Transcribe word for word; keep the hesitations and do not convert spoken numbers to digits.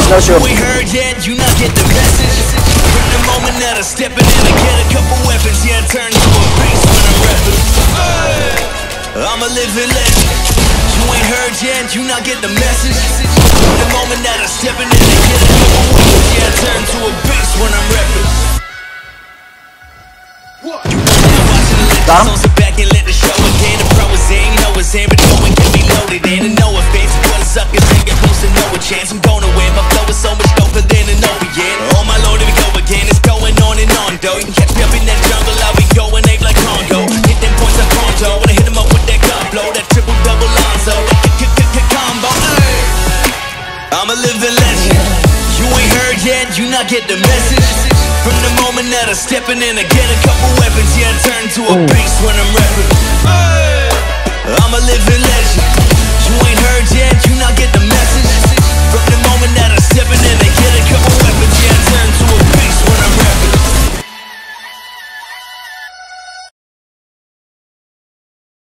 Хорошо. You ain't heard yet, you not get the message. From the moment that I step in and I get a couple weapons, yeah, I turn to a beast when I'm rapping. I'm a living legend. You ain't heard yet, you not get the message. From the moment that I step in and I get a couple weapons, yeah, I turn to a beast when I'm rapping. You now watching the legends on sit back and let the show again. The pro is in, you know it's in, but no one can be loaded in. And no offense, what a suckers ain't get close to no a chance. I'm gonna win, my flow is so much doper than an opiate. Oh my lord, here we go again, it's going on and on though. You can catch me up in that jungle, I'll be going ape like Congo. Hit them points like pronto, when I hit them up with that gun blow. That triple double Lonzo, that combo. I'm a living legend. You ain't heard yet, you not get the message. From the moment that I step in and I get a couple weapons, yeah, I turn to a beast when I'm rapping.